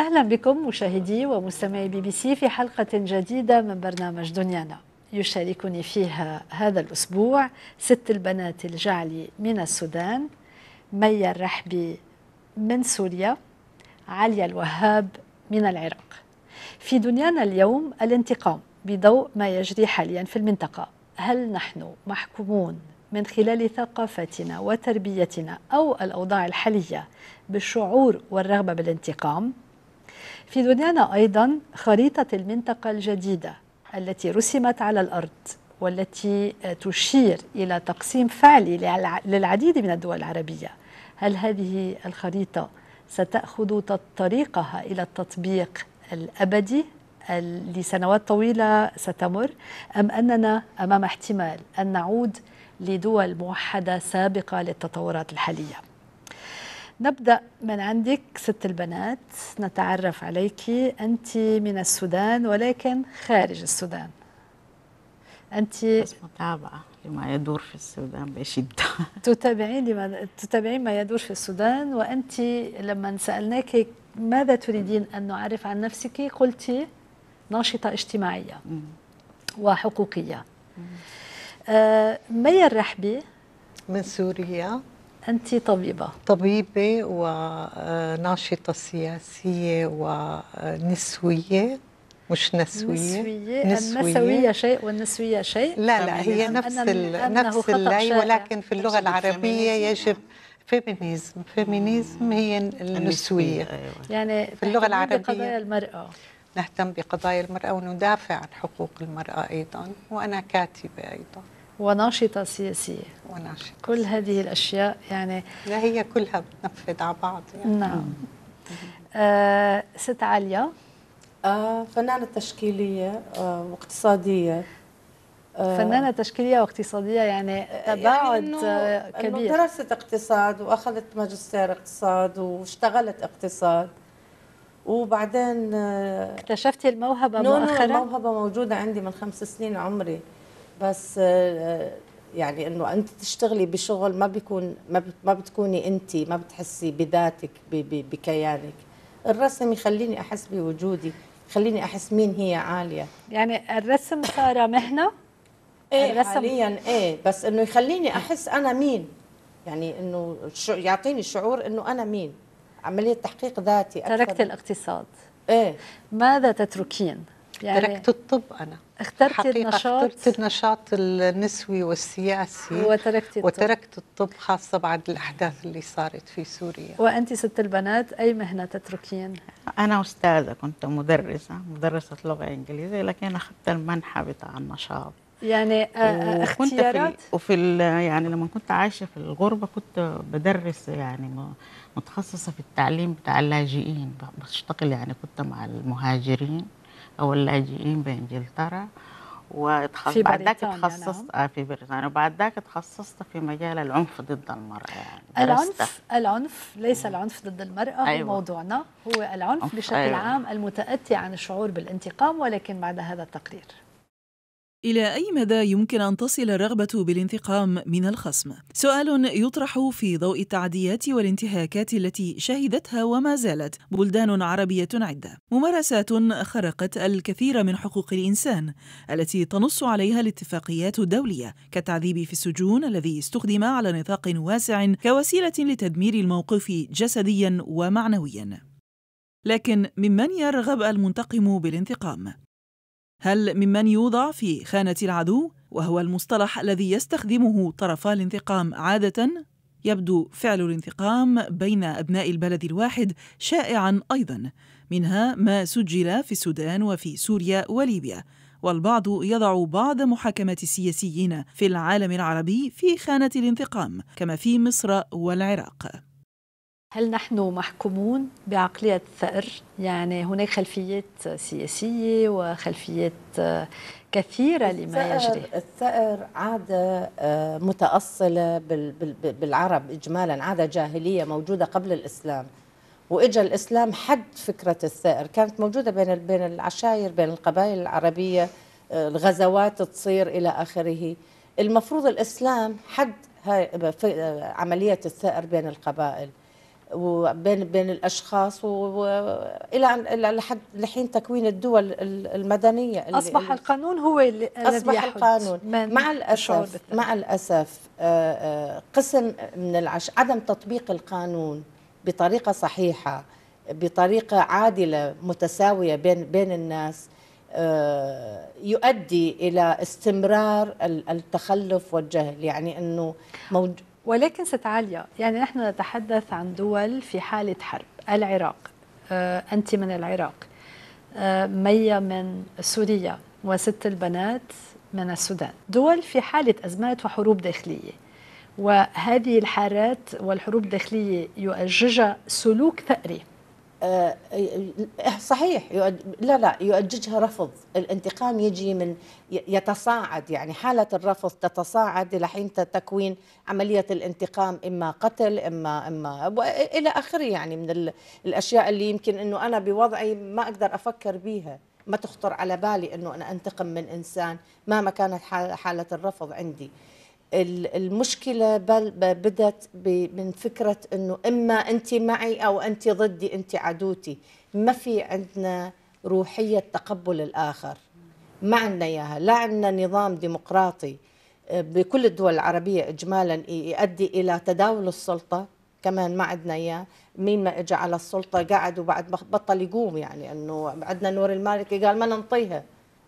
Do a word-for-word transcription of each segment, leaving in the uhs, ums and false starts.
أهلا بكم مشاهدي ومستمعي بي بي سي في حلقة جديدة من برنامج دنيانا. يشاركني فيها هذا الأسبوع ست البنات الجعلي من السودان، مي الرحبي من سوريا، عليا الوهاب من العراق. في دنيانا اليوم الانتقام بضوء ما يجري حاليا في المنطقة. هل نحن محكومون من خلال ثقافتنا وتربيتنا أو الأوضاع الحالية بالشعور والرغبة بالانتقام؟ في دنيانا أيضا خريطة المنطقة الجديدة التي رسمت على الأرض والتي تشير إلى تقسيم فعلي للعديد من الدول العربية. هل هذه الخريطة ستأخذ طريقها إلى التطبيق الأبدي لسنوات طويلة ستمر، أم أننا أمام احتمال أن نعود لدول موحدة سابقة للتطورات الحالية؟ نبدأ من عندك ست البنات، نتعرف عليك. أنت من السودان ولكن خارج السودان. أنت بس متابعة لما يدور في السودان بشدة. تتابعين لما تتابعين ما يدور في السودان. وأنت لما سألناك ماذا تريدين أن نعرف عن نفسك قلتي ناشطة اجتماعية مم. وحقوقية. آه مي الرحبي من سوريا. أنت طبيبة طبيبة وناشطة سياسية ونسوية، مش نسوية. نسوية. النسوية شيء والنسوية شيء. لا لا هي نفس ال... نفس اللي، ولكن في اللغة العربية يجب فيمينيزم. فيمينيزم هي النسوية. يعني في اللغة العربية بقضايا المرأة، نهتم بقضايا المرأة وندافع عن حقوق المرأة أيضا، وأنا كاتبة أيضا وناشطة سياسية وناشطة. كل هذه الأشياء يعني لا هي كلها بتنفذ على بعض يعني. نعم. آه ست عليا. آه فنانة تشكيلية آه واقتصادية. آه فنانة تشكيلية واقتصادية، يعني تباعد يعني إنه كبير. إنه درست اقتصاد وأخذت ماجستير اقتصاد واشتغلت اقتصاد، وبعدين آه اكتشفتي الموهبة نو مؤخرا؟ نو الموهبة موجودة عندي من خمس سنين عمري، بس آه يعني انه انت تشتغلي بشغل ما بيكون ما, ما بتكوني انت، ما بتحسي بذاتك بكيانك. الرسم يخليني احس بوجودي، يخليني احس مين هي عالية. يعني الرسم صار مهنة؟ ايه الرسم حاليا ايه، بس انه يخليني احس انا مين، يعني انه يعطيني شعور انه انا مين، عملية تحقيق ذاتي أكثر. تركت الاقتصاد. ايه ماذا تتركين؟ يعني تركت الطب. أنا اخترت النشاط، اخترت النشاط النسوي والسياسي وتركت الطب. وتركت الطب خاصة بعد الأحداث اللي صارت في سوريا. وأنت ست البنات أي مهنة تتركين؟ أنا أستاذة، كنت مدرسة مدرسة لغة إنجليزية، لكن أخذت المنحة بتاع النشاط. يعني اختيارات. وفي, وفي يعني لما كنت عايشة في الغربة كنت بدرس، يعني متخصصة في التعليم بتاع اللاجئين، بشتغل يعني كنت مع المهاجرين أو اللاجئين بإنجلترا. وتخصصت بعد ذاك تخصصت نعم. في بريطانيا، وبعد ذاك تخصصت في مجال العنف ضد المرأة. يعني العنف العنف ليس العنف ضد المرأة. أيوة. هو موضوعنا هو العنف بشكل أيوة. عام المتأتي عن الشعور بالانتقام، ولكن بعد هذا التقرير. إلى أي مدى يمكن أن تصل الرغبة بالانتقام من الخصم؟ سؤال يطرح في ضوء التعديات والانتهاكات التي شهدتها وما زالت بلدان عربية عدة، ممارسات خرقت الكثير من حقوق الإنسان التي تنص عليها الاتفاقيات الدولية، كالتعذيب في السجون الذي استخدم على نطاق واسع كوسيلة لتدمير الموقف جسديا ومعنويا. لكن ممن يرغب المنتقم بالانتقام؟ هل ممن يوضع في خانة العدو، وهو المصطلح الذي يستخدمه طرفا الانتقام عادة؟ يبدو فعل الانتقام بين أبناء البلد الواحد شائعاً أيضاً، منها ما سجل في السودان وفي سوريا وليبيا، والبعض يضع بعض محاكمات السياسيين في العالم العربي في خانة الانتقام، كما في مصر والعراق. هل نحن محكومون بعقلية الثأر؟ يعني هناك خلفيات سياسية وخلفيات كثيرة لما يجري. الثأر عادة متأصلة بالعرب إجمالا، عادة جاهلية موجودة قبل الإسلام، وإجا الإسلام حد فكرة الثأر. كانت موجودة بين بين العشائر، بين القبائل العربية، الغزوات تصير إلى آخره. المفروض الإسلام حد هاي عملية الثأر بين القبائل. وبين بين الاشخاص والى لحد لحين تكوين الدول المدنيه. اصبح اللي القانون هو الذي اصبح القانون. مع الاسف مع الاسف قسم من العش عدم تطبيق القانون بطريقه صحيحه، بطريقه عادله متساويه بين بين الناس، يؤدي الى استمرار التخلف والجهل. يعني انه موجود. ولكن ست عالية، يعني نحن نتحدث عن دول في حالة حرب. العراق، آه أنت من العراق، آه مية من سوريا، وست البنات من السودان، دول في حالة أزمات وحروب داخلية، وهذه الحالات والحروب الداخلية يؤججها سلوك ثأري. آه صحيح. لا لا يؤججها رفض. الانتقام يجي من يتصاعد، يعني حالة الرفض تتصاعد إلى حين تكوين عملية الانتقام، إما قتل إما إما إلى آخره. يعني من الأشياء اللي يمكن إنه أنا بوضعي ما أقدر أفكر بيها، ما تخطر على بالي إنه أنا أنتقم من إنسان مهما كانت حالة الرفض عندي. المشكلة بدت من فكرة أنه إما أنت معي أو أنت ضدي، أنت عدوتي. ما في عندنا روحية تقبل الآخر، ما عندنا إياها. لا عندنا نظام ديمقراطي بكل الدول العربية إجمالا يؤدي إلى تداول السلطة، كمان ما عندنا إياه. مين ما إجا على السلطة قاعد وبعد بطل يقوم. يعني أنه عندنا نور المالكي قال ما ننطيها،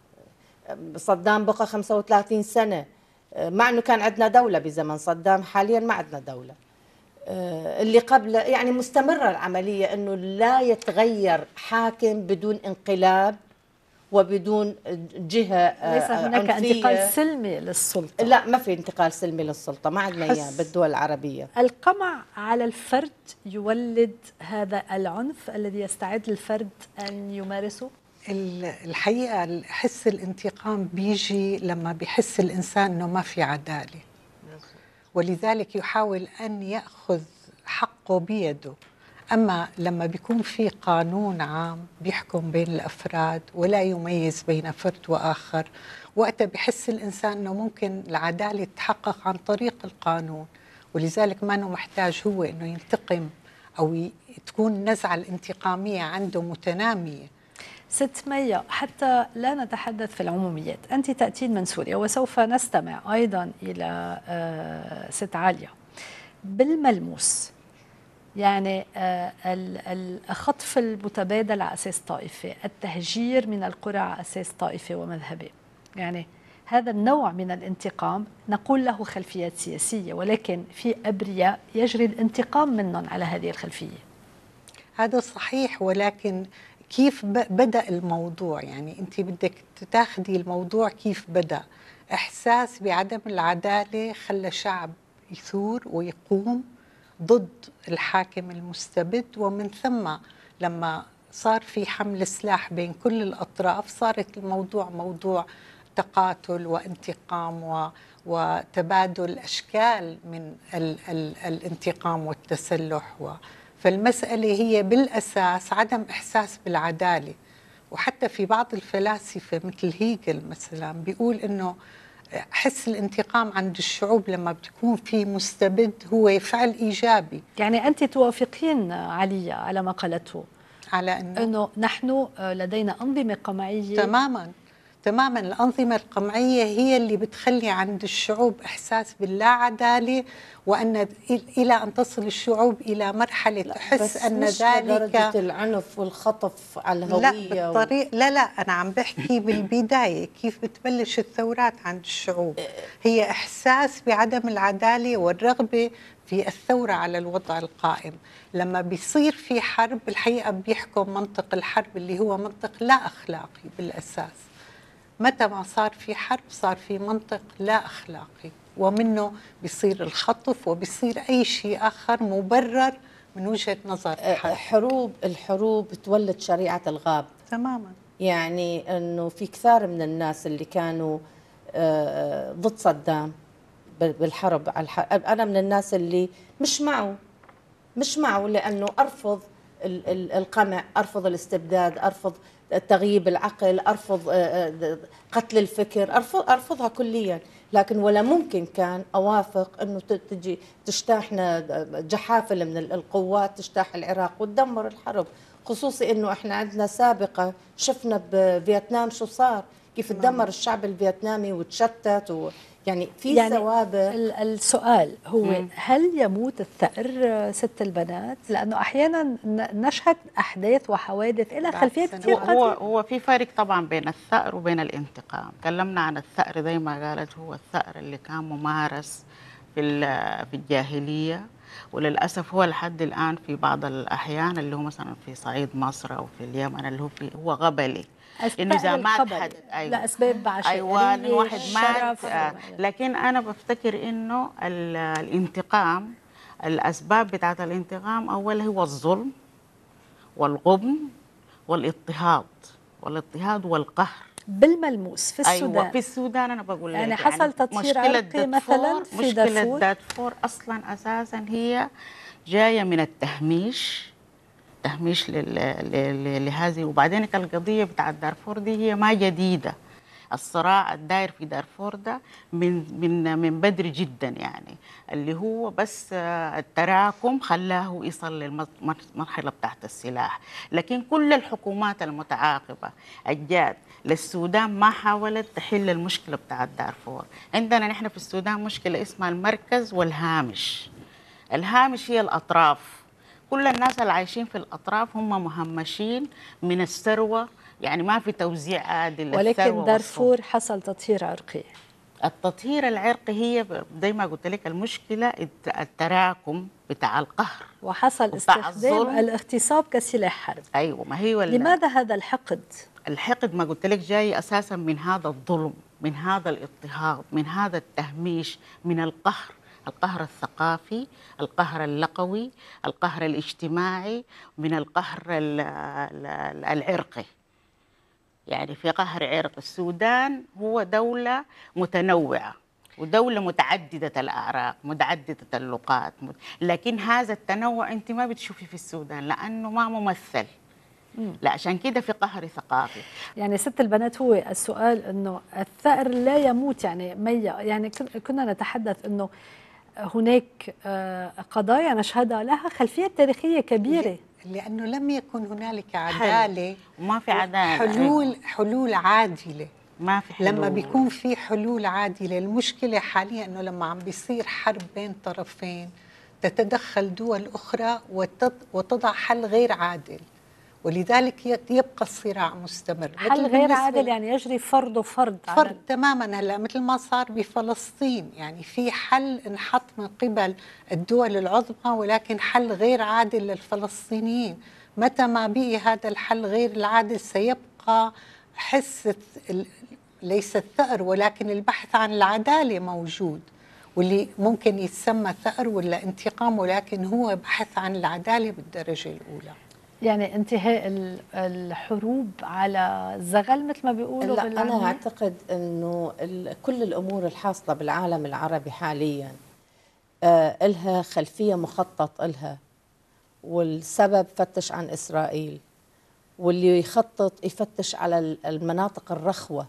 صدام بقى خمسة وثلاثين سنة، مع أنه كان عندنا دولة بزمن صدام. حاليا ما عندنا دولة. اللي قبل يعني مستمرة العملية أنه لا يتغير حاكم بدون انقلاب وبدون جهة ليس هناك عنفية. انتقال سلمي للسلطة. لا ما في انتقال سلمي للسلطة، ما عندنا إياه بالدول العربية. القمع على الفرد يولد هذا العنف الذي يستعد الفرد أن يمارسه. الحقيقة حس الانتقام بيجي لما بيحس الإنسان أنه ما في عدالة، ولذلك يحاول أن يأخذ حقه بيده. أما لما بيكون في قانون عام بيحكم بين الأفراد ولا يميز بين فرد وآخر، وقتها بيحس الإنسان أنه ممكن العدالة تتحقق عن طريق القانون، ولذلك ما أنه محتاج هو أنه ينتقم أو تكون النزعة الانتقامية عنده متنامية. ست مية، حتى لا نتحدث في العموميات، أنت تأتين من سوريا وسوف نستمع أيضا إلى ست عالية. بالملموس يعني الخطف المتبادل على أساس طائفي، التهجير من القرى على أساس طائفي ومذهبي، يعني هذا النوع من الانتقام نقول له خلفيات سياسية، ولكن في أبرياء يجري الانتقام منهم على هذه الخلفية. هذا صحيح، ولكن كيف بدأ الموضوع؟ يعني أنت بدك تاخدي الموضوع كيف بدأ. إحساس بعدم العدالة خلى شعب يثور ويقوم ضد الحاكم المستبد، ومن ثم لما صار في حمل سلاح بين كل الأطراف صارت الموضوع موضوع تقاتل وانتقام و وتبادل أشكال من ال ال الانتقام والتسلح. و فالمسألة هي بالأساس عدم إحساس بالعدالة. وحتى في بعض الفلاسفة مثل هيجل مثلا بيقول إنه حس الانتقام عند الشعوب لما بيكون في مستبد هو فعل إيجابي. يعني أنت توافقين علي على ما قالته على إنه, إنه نحن لدينا أنظمة قمعية. تماما تماما. الأنظمة القمعية هي اللي بتخلي عند الشعوب إحساس باللا عدالة، وأن إلى أن تصل الشعوب إلى مرحلة تحس أن مش ذلك درجة العنف والخطف على الهوية. لا بالطريق و... لا لا أنا عم بحكي بالبداية كيف بتبلش الثورات عند الشعوب. هي إحساس بعدم العدالة والرغبة في الثورة على الوضع القائم. لما بيصير في حرب الحقيقة بيحكم منطق الحرب اللي هو منطق لا أخلاقي بالأساس. متى ما صار في حرب صار في منطق لا أخلاقي، ومنه بيصير الخطف وبيصير أي شيء آخر مبرر من وجهة نظر الحرب. حروب الحروب تولد شريعة الغاب تماما. يعني أنه في كثار من الناس اللي كانوا ضد صدام بالحرب على الحرب. أنا من الناس اللي مش معه مش معه لأنه أرفض القمع، أرفض الاستبداد، أرفض تغييب العقل، ارفض قتل الفكر، ارفض ارفضها كليا. لكن ولا ممكن كان اوافق انه تجي تجتاحنا جحافل من القوات تجتاح العراق وتدمر الحرب، خصوصي انه احنا عندنا سابقه، شفنا بفيتنام شو صار، كيف تدمر الشعب الفيتنامي وتشتت و يعني في يعني سوابق. السؤال هو مم. هل يموت الثأر ست البنات؟ لأنه أحيانا نشهد أحداث وحوادث لها خلفيات كثير هو هو قديمة. هو في فرق طبعا بين الثأر وبين الانتقام. تكلمنا عن الثأر زي ما قالت، هو الثأر اللي كان ممارس في في الجاهلية، وللأسف هو لحد الآن في بعض الأحيان اللي هو مثلا في صعيد مصر أو في اليمن اللي هو في هو غبلي، إنه إذا مات حد أيوة لأسباب عشائرية، أيوة إنه واحد مات الشرف. آه. لكن أنا بفتكر إنه الانتقام، الأسباب بتاعت الانتقام أول هو الظلم والغبن والاضطهاد والاضطهاد والقهر بالملموس في السودان. أيوة في السودان. أنا بقول يعني لك حصل يعني تطهير مشكلة عرقي مثلا في مشكلة دارفور. دارفور أصلا أساسا هي جاية من التهميش، تهميش لهذه. وبعدين القضية بتاعت دارفور دي هي ما جديدة، الصراع الداير في دارفور ده من من من بدري جدا، يعني اللي هو بس التراكم خلاه يصل للمرحله بتاعت السلاح. لكن كل الحكومات المتعاقبه الجاد للسودان ما حاولت تحل المشكله بتاعت دارفور. عندنا نحن في السودان مشكله اسمها المركز والهامش. الهامش هي الاطراف، كل الناس اللي عايشين في الاطراف هم مهمشين من الثروه، يعني ما في توزيع عادل. ولكن دارفور حصل تطهير عرقي. التطهير العرقي هي زي ما قلت لك المشكله التراكم بتاع القهر، وحصل استخدام الاغتصاب كسلاح حرب. ايوه ما هي ولا لماذا هذا الحقد؟ الحقد ما قلت لك جاي اساسا من هذا الظلم، من هذا الاضطهاد، من هذا التهميش، من القهر، القهر الثقافي، القهر اللقوي، القهر الاجتماعي، من القهر العرقي. يعني في قهر عرق. السودان هو دولة متنوعة ودولة متعددة الأعراق، متعددة اللغات، لكن هذا التنوع أنت ما بتشوفي في السودان لأنه ما ممثل. لا عشان كده في قهر ثقافي. يعني ست البنات هو السؤال أنه الثأر لا يموت، يعني مية. يعني كنا نتحدث أنه هناك قضايا نشهدها لها خلفية تاريخية كبيرة، لأنه لم يكن هنالك عدالة وما في عدالة، حلول حلول عادلة. ما في حلول. لما بيكون في حلول عادلة، المشكلة حاليا أنه لما عم بيصير حرب بين طرفين تتدخل دول أخرى وتضع حل غير عادل، ولذلك يبقى الصراع مستمر. حل غير عادل يعني يجري فرض وفرض فرض تماما. هلا مثل ما صار بفلسطين، يعني في حل انحط من قبل الدول العظمى ولكن حل غير عادل للفلسطينيين. متى ما بقي هذا الحل غير العادل سيبقى حس ليس الثأر ولكن البحث عن العدالة موجود، واللي ممكن يتسمى ثأر ولا انتقام، ولكن هو بحث عن العدالة بالدرجة الأولى. يعني انتهاء الحروب على الزغل مثل ما بيقولوا. لا أنا أعتقد أنه كل الأمور الحاصلة بالعالم العربي حاليا آه إلها خلفية مخطط إلها، والسبب فتش عن إسرائيل، واللي يخطط يفتش على المناطق الرخوة.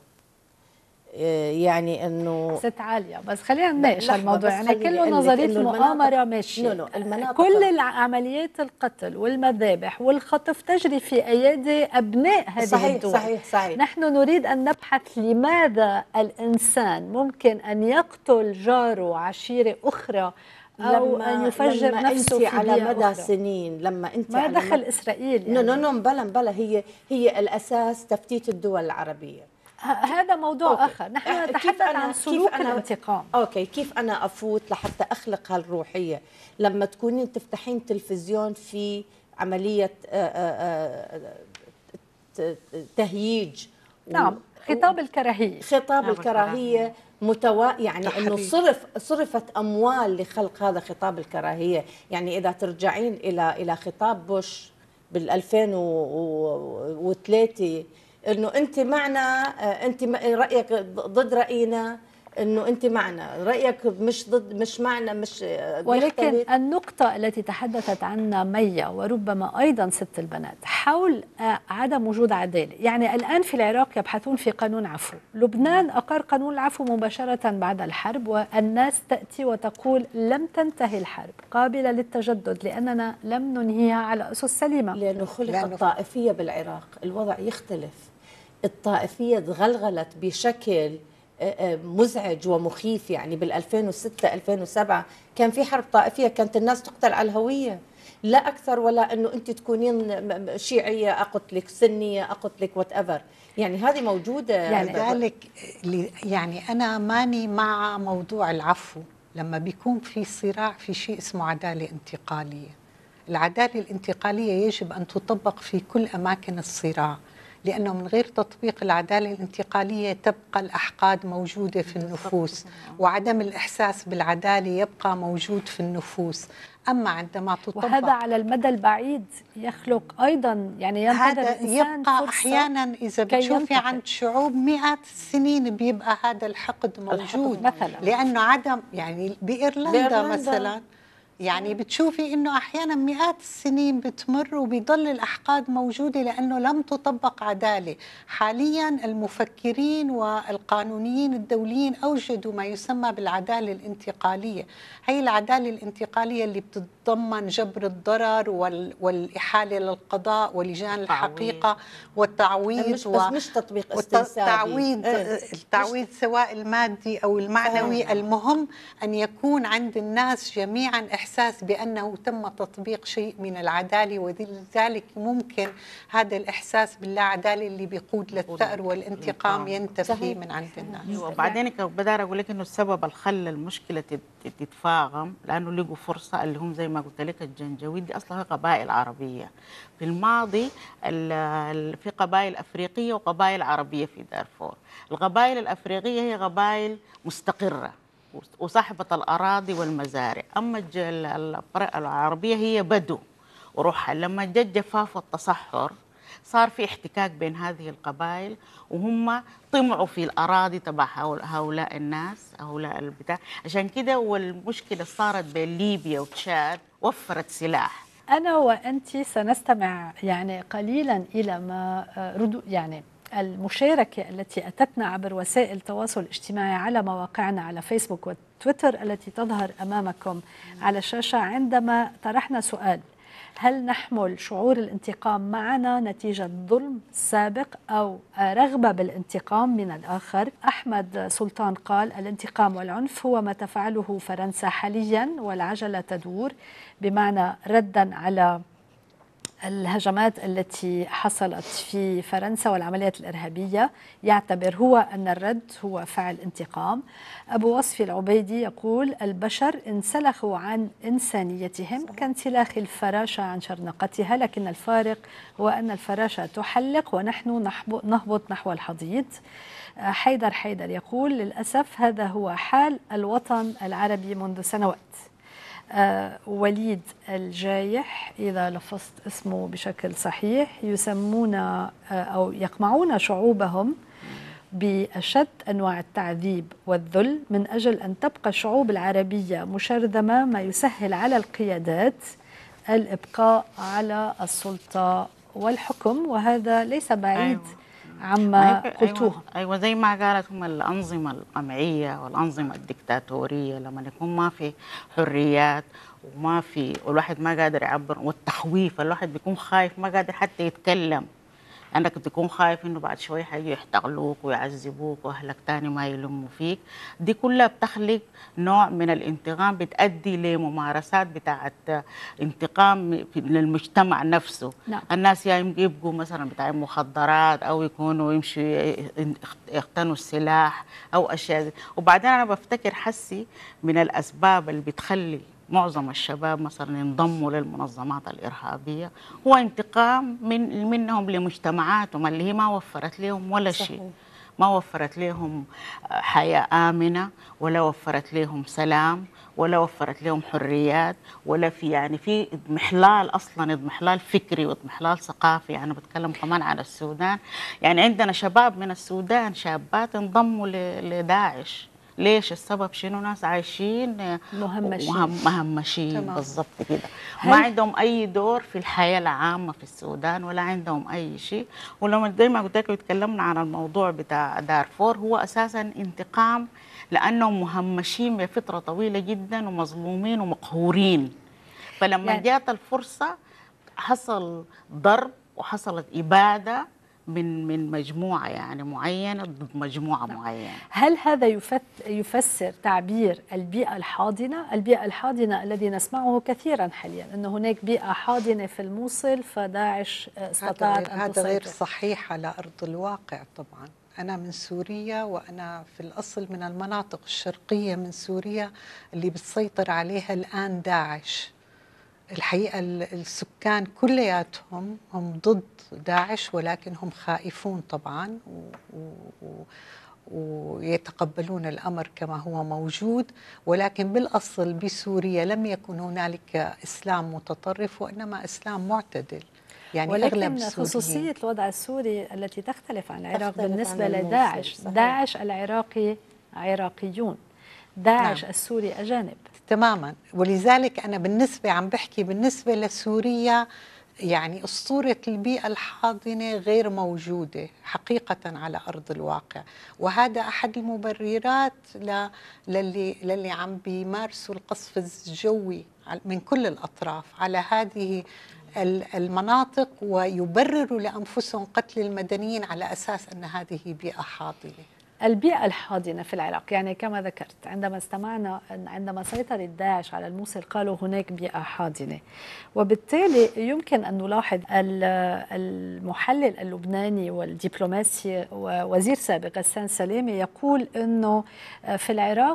يعني انه ست عاليه، بس خلينا نناقش الموضوع. يعني كله نظريه المؤامره ماشيه. كل عمليات القتل والمذابح والخطف تجري في ايادي ابناء هذه صحيح الدول. صحيح صحيح. نحن نريد ان نبحث لماذا الانسان ممكن ان يقتل جاره وعشيره اخرى أو لما أن يفجر لما نفسه انت في على مدى أخرى. سنين، لما انت ما على دخل مد... اسرائيل يعني. نو نو نو بلا بلا هي هي الاساس تفتيت الدول العربيه. هذا موضوع أوكي. آخر. نحن نتحدث عن سلوك أنا الانتقام. أوكي، كيف أنا أفوت لحتى أخلق هالروحية؟ لما تكونين تفتحين تلفزيون في عملية تهييج. نعم، خطاب الكراهية. خطاب الكراهية متوا يعني تحريك. انه صرف صرفت اموال لخلق هذا خطاب الكراهيه. يعني اذا ترجعين الى الى خطاب بوش بال ألفين وثلاثة انه انت معنا، انت رايك ضد راينا، انه انت معنا، رايك مش ضد، مش معنا، مش ولكن بيختلف. النقطة التي تحدثت عنها ميا وربما أيضا ست البنات حول عدم وجود عدالة. يعني الآن في العراق يبحثون في قانون عفو، لبنان أقر قانون العفو مباشرة بعد الحرب، والناس تأتي وتقول لم تنتهي الحرب، قابلة للتجدد لأننا لم ننهيها على أسس سليمة. لأنه خلق الطائفية بالعراق، الوضع يختلف. الطائفية تغلغلت بشكل مزعج ومخيف. يعني بال ألفين وستة ألفين وسبعة كان في حرب طائفية، كانت الناس تقتل على الهوية، لا أكثر ولا أنه أنت تكونين شيعية أقتلك، سنية أقتلك، وات ايفر. يعني هذه موجودة. يعني ذلك يعني أنا ماني مع موضوع العفو لما بيكون في صراع في شيء اسمه عدالة انتقالية. العدالة الانتقالية يجب أن تطبق في كل أماكن الصراع، لأنه من غير تطبيق العدالة الانتقالية تبقى الأحقاد موجودة في النفوس، وعدم الإحساس بالعدالة يبقى موجود في النفوس. أما عندما تطبق، وهذا على المدى البعيد يخلق أيضا يعني ينتظر هذا يبقى أحيانا إذا بتشوفي عند شعوب مئات السنين بيبقى هذا الحقد موجود مثلا، لأنه عدم يعني بإيرلندا, بإيرلندا مثلا يعني بتشوفي انه احيانا مئات السنين بتمر وبيضل الاحقاد موجوده لانه لم تطبق عداله. حاليا المفكرين والقانونيين الدوليين اوجدوا ما يسمى بالعداله الانتقاليه. هي العداله الانتقاليه اللي بتتضمن جبر الضرر والاحاله للقضاء ولجان الحقيقه والتعويض، مش بس مش تطبيق استنسابي، والتعويض التعويض سواء المادي او المعنوي. المهم ان يكون عند الناس جميعا إحساس بأنه تم تطبيق شيء من العدالة، ولذلك ممكن هذا الإحساس باللا عدالة اللي بيقود للثأر والانتقام ينتفي من عند الناس. وبعدين بدار أقول لك إنه السبب الخلى المشكلة تتفاقم لأنه لقوا فرصة اللي هم زي ما قلت لك الجنجويد دي أصلها قبائل عربية. في الماضي في قبائل أفريقية وقبائل عربية في دارفور. القبائل الأفريقية هي قبائل مستقرة وصاحبة الأراضي والمزارع، أما العربية هي بدو وروحها. لما جاء الجفاف والتصحر صار في احتكاك بين هذه القبائل، وهم طمعوا في الأراضي تبع هؤلاء الناس هؤلاء البتاع. عشان كده والمشكلة صارت بين ليبيا وتشاد وفرت سلاح. أنا وأنت سنستمع يعني قليلا إلى ما ردوا يعني المشاركة التي أتتنا عبر وسائل التواصل الاجتماعي على مواقعنا على فيسبوك وتويتر التي تظهر أمامكم على الشاشة، عندما طرحنا سؤال: هل نحمل شعور الانتقام معنا نتيجة ظلم سابق أو رغبة بالانتقام من الآخر؟ أحمد سلطان قال: الانتقام والعنف هو ما تفعله فرنسا حاليا والعجلة تدور، بمعنى ردا على الهجمات التي حصلت في فرنسا والعمليات الإرهابية. يعتبر هو أن الرد هو فعل انتقام. أبو وصفي العبيدي يقول: البشر انسلخوا عن إنسانيتهم كانسلاخ الفراشة عن شرنقتها، لكن الفارق هو أن الفراشة تحلق ونحن نهبط نحو الحضيض. حيدر حيدر يقول: للأسف هذا هو حال الوطن العربي منذ سنوات. آه وليد الجايح إذا لفظت اسمه بشكل صحيح، يسمون آه أو يقمعون شعوبهم بأشد أنواع التعذيب والذل من أجل أن تبقى الشعوب العربية مشرذمة، ما يسهل على القيادات الإبقاء على السلطة والحكم، وهذا ليس بعيد أيوة. عما قلتوه. أيوة, أيوة زي ما قالت هم الأنظمة القمعية والأنظمة الدكتاتورية، لما يكون ما في حريات وما في والواحد ما قادر يعبر، والتخويف الواحد بيكون خايف ما قادر حتى يتكلم، أنك تكون خايف إنه بعد شوي حيجوا يحتغلوك ويعذبوك وأهلك تاني ما يلموا فيك. دي كلها بتخلق نوع من الانتقام، بتأدي لممارسات بتاعت انتقام للمجتمع نفسه. نعم. الناس يا يبقوا مثلا بتاع مخدرات أو يكونوا يمشوا يقتنوا السلاح أو أشياء. وبعدين أنا بفتكر حسي من الأسباب اللي بتخلي معظم الشباب مثلا ينضموا للمنظمات الإرهابية هو انتقام من منهم لمجتمعاتهم اللي هي ما وفرت لهم ولا شيء، ما وفرت لهم حياة آمنة ولا وفرت لهم سلام ولا وفرت لهم حريات ولا في يعني في اضمحلال أصلا، اضمحلال فكري واضمحلال ثقافي. يعني بتكلم كمان عن السودان، يعني عندنا شباب من السودان شابات انضموا لداعش ليش؟ السبب شنو؟ ناس عايشين مهمشين. مهم مهمشين تمام. بالضبط كده، هل- ما عندهم اي دور في الحياه العامه في السودان ولا عندهم اي شيء. ولما زي ما قلت لك تكلمنا عن الموضوع بتاع دارفور، هو اساسا انتقام لانهم مهمشين بفتره طويله جدا ومظلومين ومقهورين. فلما يعني- جات الفرصه حصل ضرب وحصلت اباده من من مجموعه يعني معينه ضد مجموعه معينه. هل هذا يفت يفسر تعبير البيئة الحاضنة؟ البيئة الحاضنة الذي نسمعه كثيرا حاليا أن هناك بيئة حاضنة في الموصل فداعش هذا استطاعت غير, أن هذا غير تسيطر. صحيح على أرض الواقع. طبعا أنا من سوريا، وأنا في الأصل من المناطق الشرقية من سوريا اللي بتسيطر عليها الآن داعش. الحقيقة السكان كلياتهم هم ضد داعش، ولكن هم خائفون طبعا و و ويتقبلون الأمر كما هو موجود. ولكن بالأصل بسوريا لم يكن هنالك إسلام متطرف، وإنما إسلام معتدل. يعني ولكن أغلب خصوصية الوضع السوري التي تختلف عن العراق تختلف بالنسبة عن الموصل، لداعش، صحيح. داعش العراقي عراقيون، داعش نعم. السوري أجانب. تماما. ولذلك أنا بالنسبة عم بحكي بالنسبة لسوريا، يعني أسطورة البيئة الحاضنة غير موجودة حقيقة على أرض الواقع. وهذا أحد المبررات ل... للي... للي عم بيمارسوا القصف الجوي من كل الأطراف على هذه المناطق، ويبرروا لأنفسهم قتل المدنيين على أساس أن هذه بيئة حاضنة. البيئة الحاضنة في العراق، يعني كما ذكرت عندما استمعنا أن عندما سيطر داعش على الموصل قالوا هناك بيئة حاضنة، وبالتالي يمكن أن نلاحظ المحلل اللبناني والدبلوماسي ووزير سابق غسان سلامة يقول أنه في العراق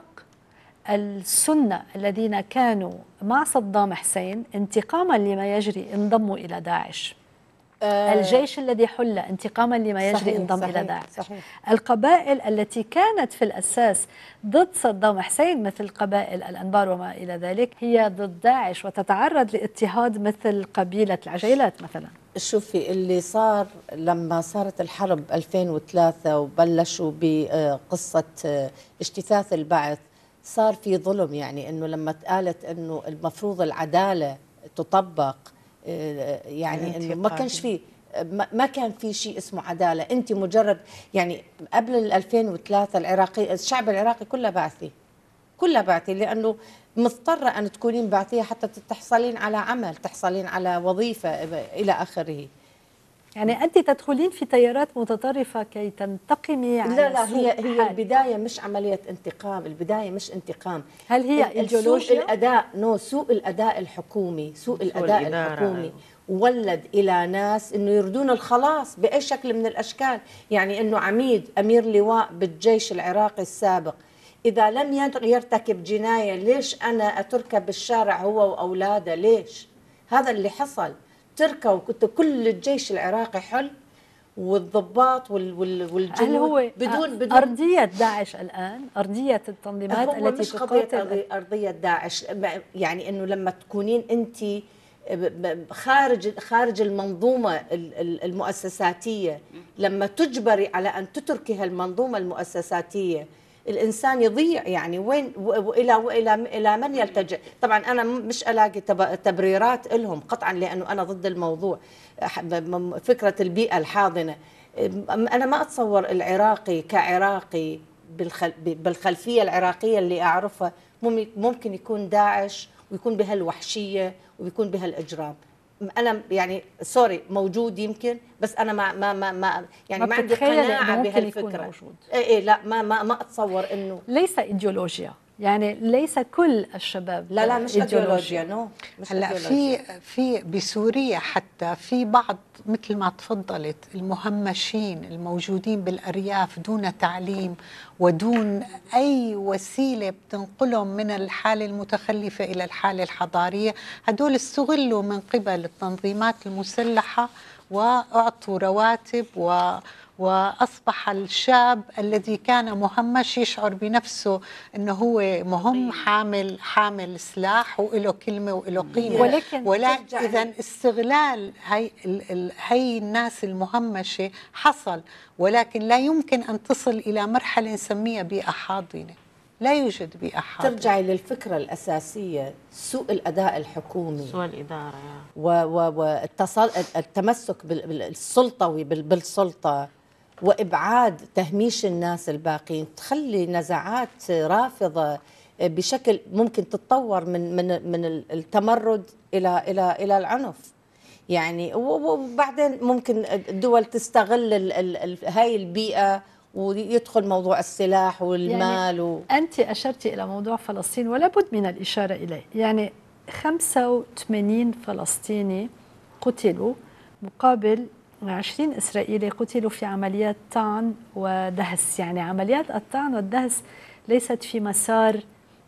السنة الذين كانوا مع صدام حسين انتقاما لما يجري انضموا إلى داعش. آه الجيش الذي حل انتقاما لما يجري صحيح انضم صحيح إلى داعش. صحيح. القبائل التي كانت في الأساس ضد صدام حسين مثل قبائل الأنبار وما إلى ذلك هي ضد داعش وتتعرض لاضطهاد مثل قبيلة العجيلات مثلا. شوفي اللي صار لما صارت الحرب ألفين وثلاثة وبلشوا بقصة اجتثاث البعث، صار في ظلم. يعني انه لما اتقالت انه المفروض العدالة تطبق، يعني انه ما كانش في ما كان في شيء اسمه عداله. انت مجرد يعني قبل ألفين وثلاثة العراقي الشعب العراقي كله بعثي، كله بعثي، لانه مضطره ان تكونين بعثيه حتى تحصلين على عمل، تحصلين على وظيفه الى اخره. يعني انت تدخلين في تيارات متطرفه كي تنتقمي على لا لا سوء هي هي حال. البدايه مش عمليه انتقام، البدايه مش انتقام. هل هي ايديولوجيا؟ سوء الاداء نو سوء الاداء الحكومي، سوء الاداء الحكومي ولد الى ناس انه يريدون الخلاص باي شكل من الاشكال. يعني انه عميد امير لواء بالجيش العراقي السابق اذا لم يرتكب جنايه، ليش انا اتركه بالشارع هو واولاده؟ ليش؟ هذا اللي حصل. تركوا كل الجيش العراقي حل والضباط والجنود. هل هو بدون بدون ارضيه داعش الان، ارضيه التنظيمات هو التي مش تقاتل؟ قضيه ارضيه داعش، يعني انه لما تكونين انت خارج خارج المنظومه المؤسساتيه، لما تجبري على ان تتركي هالمنظومه المؤسساتيه الانسان يضيع. يعني وين والى والى الى من يلتجئ؟ طبعا انا مش الاقي تبريرات لهم قطعا، لانه انا ضد الموضوع. فكره البيئه الحاضنه، انا ما اتصور العراقي كعراقي بالخلفيه العراقيه اللي اعرفها ممكن يكون داعش ويكون بهالوحشيه ويكون بهالاجرام. انا يعني سوري موجود يمكن، بس انا ما ما ما, ما يعني ما, ما عندي قناعه بهالفكره. اي اي لا ما ما ما اتصور انه ليس ايديولوجيا، يعني ليس كل الشباب لا لا مش ايديولوجيا نو مش هلا في في بسوريا حتى في بعض مثل ما تفضلت المهمشين الموجودين بالارياف دون تعليم ودون اي وسيله بتنقلهم من الحاله المتخلفه الى الحاله الحضاريه، هدول استغلوا من قبل التنظيمات المسلحه واعطوا رواتب و وأصبح الشاب الذي كان مهمش يشعر بنفسه أنه هو مهم، حامل حامل سلاح وله كلمة وله قيمة. ولكن, ولكن إذن استغلال هاي, هاي الناس المهمشة حصل، ولكن لا يمكن أن تصل إلى مرحلة نسميها بيئة حاضنة. لا يوجد بيئة حاضرة. ترجعي للفكرة الأساسية، سوء الأداء الحكومي، سوء الإدارة والتمسك بالسلطوي بالسلطة، وإبعاد تهميش الناس الباقين، تخلي نزعات رافضة بشكل ممكن تتطور من من من التمرد إلى إلى إلى العنف. يعني وبعدين ممكن الدول تستغل ال ال هاي البيئة ويدخل موضوع السلاح والمال. يعني و... أنت أشرتي إلى موضوع فلسطين ولا بد من الإشارة إليه. يعني خمسة وثمانين فلسطيني قتلوا مقابل عشرين إسرائيلي قتلوا في عمليات طعن ودهس. يعني عمليات الطعن والدهس ليست في مسار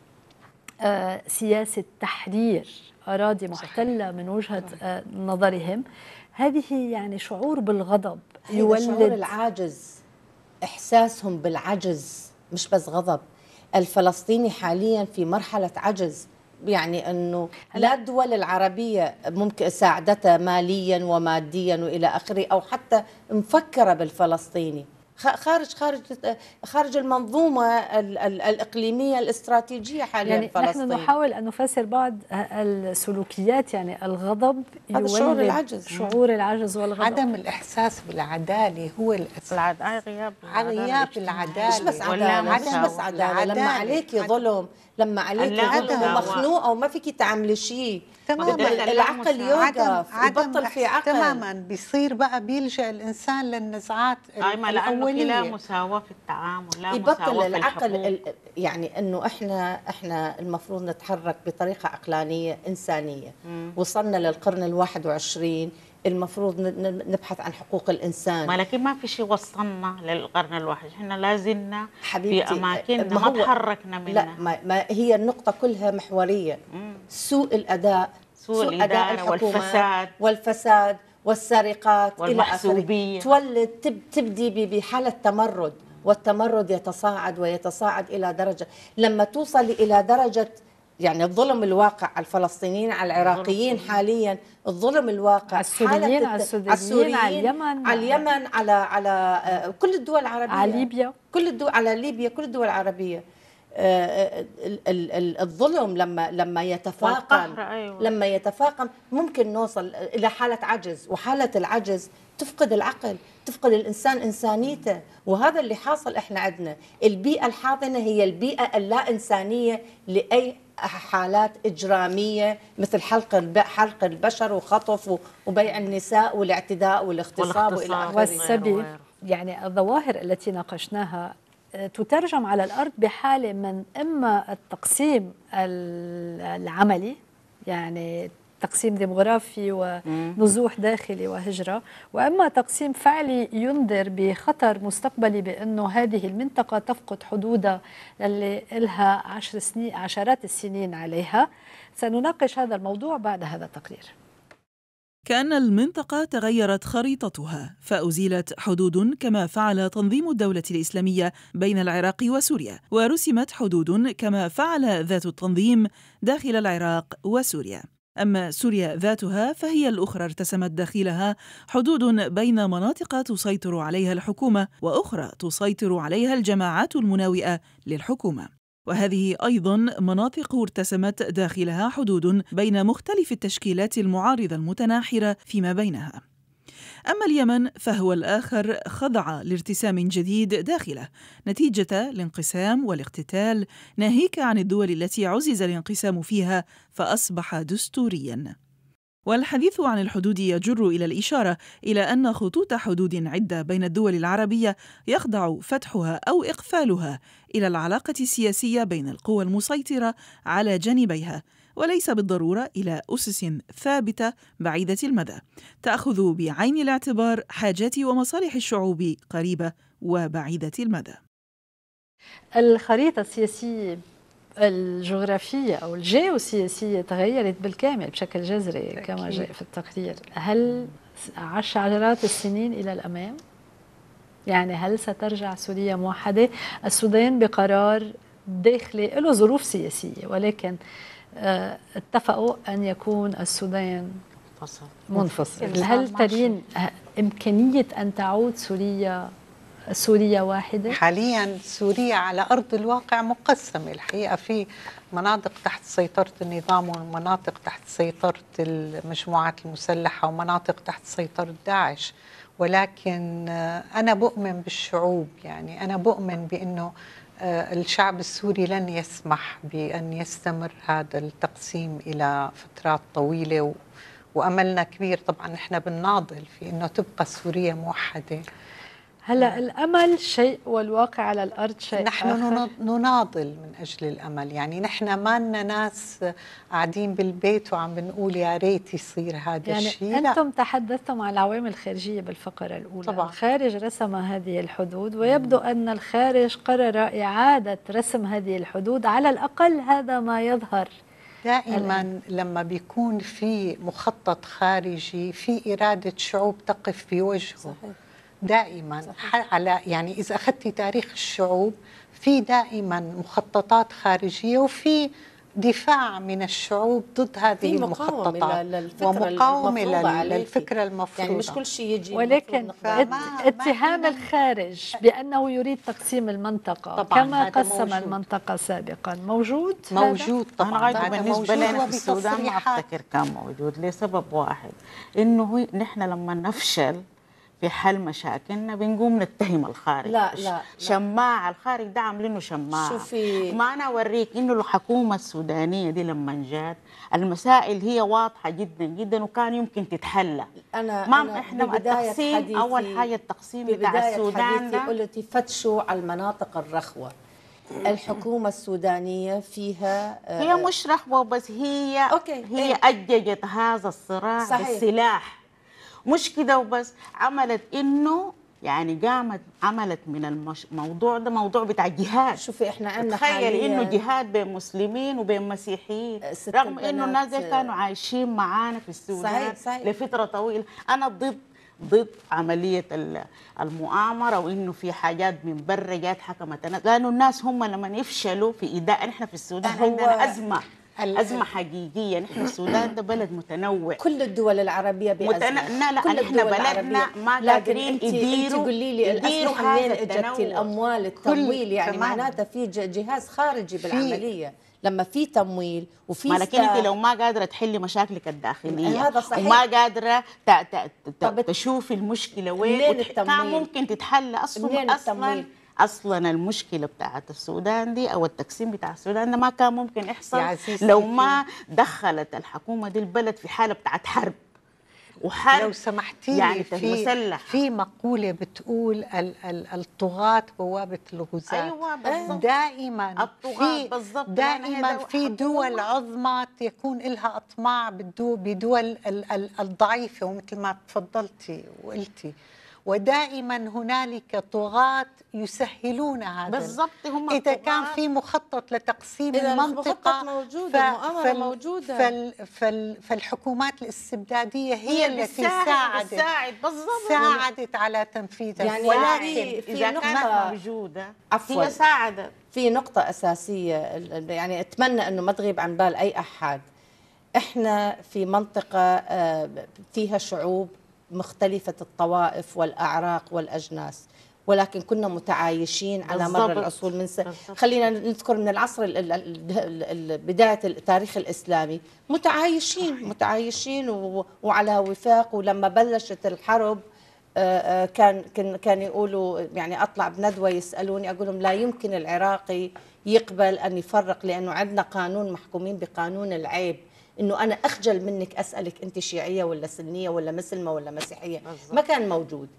آه سياسة تحرير أراضي محتلة من وجهة آه نظرهم. هذه يعني شعور بالغضب يولد شعور العاجز، إحساسهم بالعجز، مش بس غضب. الفلسطيني حاليا في مرحلة عجز، يعني أنه لا الدول العربية ممكن ساعدته ماليا وماديا وإلى آخره، أو حتى مفكرة بالفلسطيني خارج خارج خارج المنظومة الإقليمية الاستراتيجية حاليا. يعني فلسطين نحن نحاول أن نفسر بعض السلوكيات. يعني الغضب هذا شعور العجز، شعور العجز والغضب، عدم الإحساس بالعدالة هو الأساس. العدالة غياب غياب العدالة، مش بس عدالة، مش بس عدالة. لما عليكي ظلم، لما عليكي ظلم ومخنوقة وما فيكي تعملي شيء، العقل يوقف، يبطل في عقل تماما. بيصير بقى بيلجأ الإنسان للنزعات الأولية، لا مساواة في التعامل، لا مساواة في العقل. يعني انه احنا احنا المفروض نتحرك بطريقه عقلانيه انسانيه. مم. وصلنا للقرن الواحد وعشرين، المفروض نبحث عن حقوق الانسان. ما لكن ما في شيء وصلنا للقرن الواحد، احنا لازلنا في اماكننا ما, ما تحركنا منها. لا ما, ما هي النقطه كلها محوريه. مم. سوء الاداء، سوء, سوء الاداء والفساد والفساد والسرقات والمحسوبيه، تولد تب تبدي بحاله تمرد، والتمرد يتصاعد ويتصاعد إلى درجة لما توصل إلى درجة يعني الظلم الواقع على الفلسطينيين، على العراقيين حاليا، الظلم الواقع على السوريين، على السوريين، على اليمن، على اليمن، على على كل الدول العربية، على ليبيا، كل الدول، على ليبيا، كل الدول العربية. الظلم لما لما يتفاقم، أيوة. لما يتفاقم ممكن نوصل إلى حالة عجز، وحالة العجز تفقد العقل، تفقد الإنسان إنسانيته. وهذا اللي حاصل. إحنا عندنا البيئة الحاضنة هي البيئة اللا إنسانية لأي حالات إجرامية مثل حلق حلق البشر وخطف وبيع النساء والاعتداء والاغتصاب وإلى آخره والسبي. يعني الظواهر التي ناقشناها تترجم على الأرض بحالة من إما التقسيم العملي، يعني تقسيم ديموغرافي ونزوح داخلي وهجرة، وإما تقسيم فعلي ينذر بخطر مستقبلي بأنه هذه المنطقة تفقد حدودها اللي لها عشر سنين عشرات السنين عليها. سنناقش هذا الموضوع بعد هذا التقرير. كأن المنطقة تغيرت خريطتها، فأزيلت حدود كما فعل تنظيم الدولة الإسلامية بين العراق وسوريا، ورسمت حدود كما فعل ذات التنظيم داخل العراق وسوريا. أما سوريا ذاتها فهي الأخرى ارتسمت داخلها حدود بين مناطق تسيطر عليها الحكومة وأخرى تسيطر عليها الجماعات المناوئة للحكومة، وهذه أيضاً مناطق ارتسمت داخلها حدود بين مختلف التشكيلات المعارضة المتناحرة فيما بينها. أما اليمن فهو الآخر خضع لارتسام جديد داخله نتيجة الانقسام والاقتتال، ناهيك عن الدول التي عزز الانقسام فيها فأصبح دستورياً. والحديث عن الحدود يجر إلى الإشارة إلى أن خطوط حدود عدة بين الدول العربية يخضع فتحها أو إقفالها إلى العلاقة السياسية بين القوى المسيطرة على جانبيها، وليس بالضرورة إلى أسس ثابتة بعيدة المدى تأخذ بعين الاعتبار حاجات ومصالح الشعوب قريبة وبعيدة المدى. الخريطة السياسية الجغرافية أو الجيوسياسية تغيرت بالكامل بشكل جذري كما جاء في التقرير. هل عشرات السنين إلى الأمام؟ يعني هل سترجع سوريا موحدة؟ السودان بقرار داخلي له ظروف سياسية، ولكن اتفقوا أن يكون السودان منفصل. هل ترين إمكانية أن تعود سوريا سوريا واحدة؟ حاليا سوريا على أرض الواقع مقسمة الحقيقة، في مناطق تحت سيطرة النظام ومناطق تحت سيطرة المجموعات المسلحة ومناطق تحت سيطرة داعش، ولكن أنا بؤمن بالشعوب، يعني أنا بؤمن بأنه الشعب السوري لن يسمح بأن يستمر هذا التقسيم إلى فترات طويلة، وأملنا كبير طبعا نحن بنناضل في أنه تبقى سوريا موحدة. هلا الأمل شيء والواقع على الأرض شيء نحن آخر. نناضل من أجل الأمل، يعني نحن ما لنا ناس قاعدين بالبيت وعم بنقول يا ريت يصير هذا يعني الشيء. أنتم تحدثتم عن العوامل الخارجية بالفقرة الأولى. طبعا. الخارج رسم هذه الحدود، ويبدو أن الخارج قرر إعادة رسم هذه الحدود، على الأقل هذا ما يظهر. دائما الآن. لما بيكون في مخطط خارجي في إرادة شعوب تقف بوجهه. صحيح. دائما صحيح. على يعني إذا أخذتي تاريخ الشعوب في دائما مخططات خارجية وفي دفاع من الشعوب ضد هذه المخططات ومقاومة للفكرة المفروضة. يعني مش كل شيء يجي، ولكن اتهام الخارج بأنه يريد تقسيم المنطقة كما قسم موجود. المنطقة سابقا موجود موجود طبعا. أنا بالنسبة لنا في السودان ما أفتكر كان موجود لسبب واحد، إنه نحن لما نفشل في حل مشاكلنا بنقوم نتهم الخارج. لا لا شماعة الخارج ده عاملينه شماعة. شوفي ما أنا أوريك إنه الحكومة السودانية دي لما جات المسائل هي واضحة جدا جدا وكان يمكن تتحل. أنا ما أنا إحنا التقسيم أول حاجة التقسيم بتاع السودان ده قلتي فتشوا على المناطق الرخوة. الحكومة السودانية فيها هي مش رخوة بس هي أوكي. هي أججت هذا الصراع صحيح. بالسلاح، مش كده وبس، عملت انه يعني قامت عملت من الموضوع ده موضوع بتاع جهاد. شوفي احنا عندنا تخيل انه جهاد بين مسلمين وبين مسيحيين، رغم انه الناس دي كانوا عايشين معانا في السودان صحيح صحيح. لفتره طويله. انا ضد ضد عمليه المؤامره وانه في حاجات من برا جات حكمت، لانه الناس هم لما يفشلوا في اداء. احنا في السودان عندنا ازمه أزمة حقيقية. نحن السودان ده بلد متنوع، كل الدول العربية بأزمة متن... لا لا نحن بلدنا ما قادرين يديروا تقولي لي الأسلحة منين اجت الأموال التمويل، يعني معناتها في جهاز خارجي بالعملية. لما في تمويل وفي ما لكن انت لو ما قادره تحلي مشاكلك الداخليه هذا صحيح. وما قادره ت... ت... ت... تشوفي المشكله وين وت... كان ممكن تتحل اصلا اصلا اصلا المشكله بتاعت السودان دي او التقسيم بتاع السودان ده ما كان ممكن يحصل لو ما دخلت الحكومه دي البلد في حاله بتاعت حرب وحرب. لو سمحتي يعني في مسلح. في مقوله بتقول ال ال الطغاة بوابه الغزاة. ايوه بالضبط. دائما الطغاة بالضبط. دائما في دول عظمى يكون لها اطماع بدول الضعيفه، ومثل ما تفضلتي وقلتي، ودائما هنالك طغاة يسهلون هذا بالضبط. هم إذا كان في مخطط لتقسيم المنطقة موجود، المؤامرة موجودة، فال فال فالحكومات الاستبدادية هي, هي التي ساعدت ساعد ساعدت على تنفيذها. يعني ولكن في إذا نقطة كانت موجودة عفوا هي ساعدت. في نقطة أساسية يعني أتمنى أنه ما تغيب عن بال أي أحد. إحنا في منطقة فيها شعوب مختلفة الطوائف والأعراق والأجناس، ولكن كنا متعايشين على مر العصور. من س... خلينا نذكر من العصر ال ال ال بداية التاريخ الإسلامي متعايشين متعايشين و... وعلى وفاق. ولما بلشت الحرب كان كان يقولوا يعني أطلع بندوة يسألوني أقول لهم لا يمكن العراقي يقبل أن يفرق، لأنه عندنا قانون محكومين بقانون العيب، إنه أنا أخجل منك أسألك أنت شيعية ولا سنية ولا مسلمة ولا مسيحية. ما كان موجود.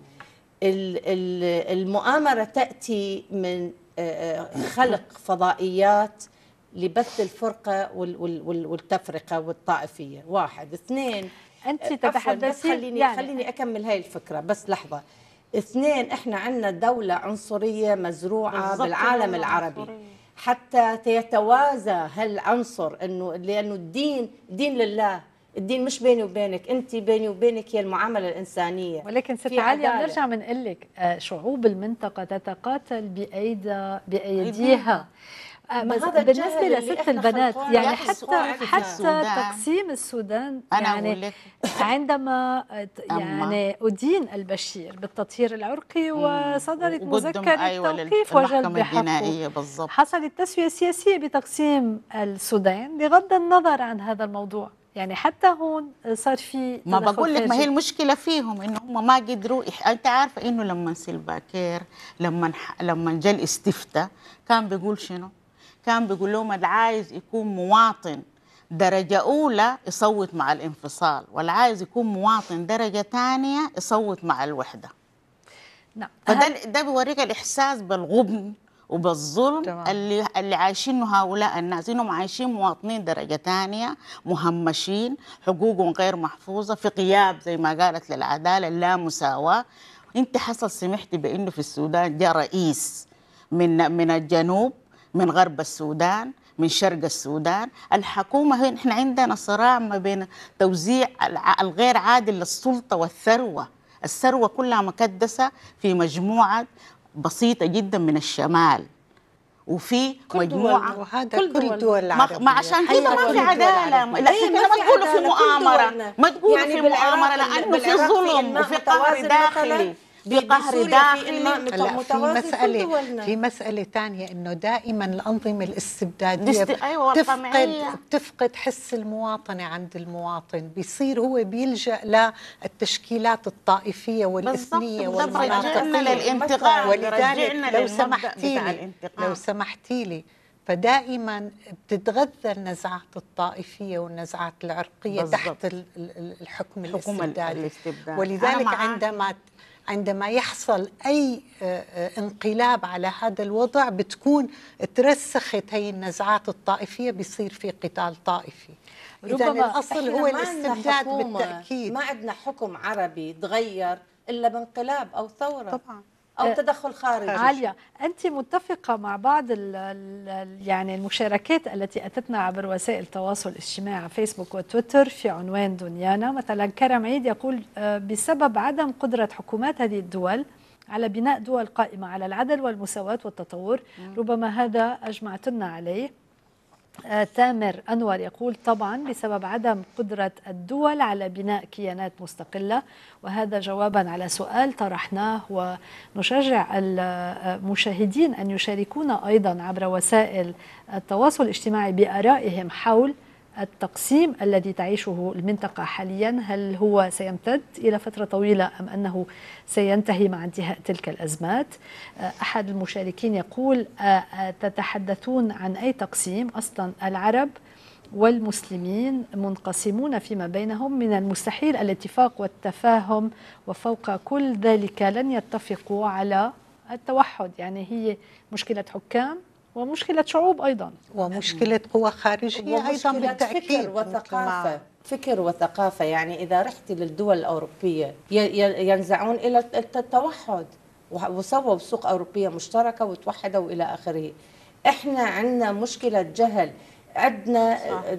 المؤامرة تأتي من خلق فضائيات لبث الفرقة والتفرقة والطائفية. واحد. اثنين، أنت تتحدثين خليني يعني خليني أكمل هاي الفكرة بس لحظة. اثنين، إحنا عندنا دولة عنصرية مزروعة بالعالم العربي حتى يتوازى هالعنصر، انه لانه الدين دين لله، الدين مش بيني وبينك، انت بيني وبينك هي المعامله الانسانيه. ولكن ست عالية بنرجع بنقول لك شعوب المنطقه تتقاتل بايدها بايديها بس بالنسبة لست البنات يعني حتى حتى تقسيم السودان يعني عندما يعني أدين البشير بالتطهير العرقي وصدرت مذكرة أيوة توقيف وجلب بحقه، حصلت تسوية سياسية بتقسيم السودان بغض النظر عن هذا الموضوع. يعني حتى هون صار في ما بقول لك، ما هي المشكله فيهم انه هم ما قدروا. انت عارفه انه لما سيلفا كير لما لما جاء الاستفتاء كان بيقول شنو؟ كان بيقول لهم اللي عايز يكون مواطن درجه اولى يصوت مع الانفصال، واللي عايز يكون مواطن درجه ثانيه يصوت مع الوحده. نعم. فده ده بيوريك الاحساس بالغبن وبالظلم طبعا. اللي اللي عايشينه هؤلاء الناس، انهم عايشين مواطنين درجه ثانيه، مهمشين، حقوقهم غير محفوظه، في غياب زي ما قالت للعداله، لا مساواه. انت حصل سمحتي بانه في السودان جاء رئيس من من الجنوب، من غرب السودان، من شرق السودان. الحكومه هنا احنا عندنا صراع ما بين توزيع الغير عادل للسلطه والثروه. الثروه كلها مكدسه في مجموعه بسيطة جدا من الشمال، وفي مجموعة وهذا كل, كل دول العربية. ما عشان كده ما في عدالة. لكن ما تقولوا في مؤامرة، ما تقولوا يعني في مؤامرة، لأنه في ظلم وفي قهر داخلي، في قهر داخلي. لا، في مسألة في مسألة ثانية، إنه دائما الأنظمة الاستبدادية أيوة بتفقد بتفقد حس المواطنة عند المواطن، بيصير هو بيلجأ للتشكيلات الطائفية والإثنية والمناطقية للانتقام. ولذلك لو سمحتي لي لو سمحتي لي فدائما بتتغذى النزعات الطائفية والنزعات العرقية بالزبط. تحت الحكم الاستبدادي. ولذلك عندما عندما يحصل أي انقلاب على هذا الوضع بتكون ترسخت هي النزعات الطائفية، بيصير في قتال طائفي. إذن الأصل هو الاستبداد بالتأكيد. ما عندنا حكم عربي تغير إلا بانقلاب أو ثورة طبعا، أو تدخل خارجي. عالية، أنت متفقة مع بعض ال ال يعني المشاركات التي أتتنا عبر وسائل التواصل الاجتماعي فيسبوك وتويتر في عنوان دنيانا؟ مثلا كرم عيد يقول بسبب عدم قدرة حكومات هذه الدول على بناء دول قائمة على العدل والمساواة والتطور، ربما هذا أجمعتنا عليه. آه تامر أنور يقول طبعا بسبب عدم قدرة الدول على بناء كيانات مستقلة، وهذا جوابا على سؤال طرحناه، ونشجع المشاهدين أن يشاركونا أيضا عبر وسائل التواصل الاجتماعي بآرائهم حول التقسيم الذي تعيشه المنطقة حاليا. هل هو سيمتد إلى فترة طويلة أم أنه سينتهي مع انتهاء تلك الأزمات؟ أحد المشاركين يقول تتحدثون عن أي تقسيم؟ أصلا العرب والمسلمين منقسمون فيما بينهم، من المستحيل الاتفاق والتفاهم، وفوق كل ذلك لن يتفقوا على التوحد. يعني هي مشكلة حكام ومشكلة شعوب أيضا، ومشكلة قوى خارجية أيضا بالتأكيد. فكر وثقافة فكر وثقافة يعني إذا رحت للدول الأوروبية ينزعون إلى التوحد، وسووا سوق أوروبية مشتركة وتوحدوا إلى آخره. إحنا عندنا مشكلة جهل، عندنا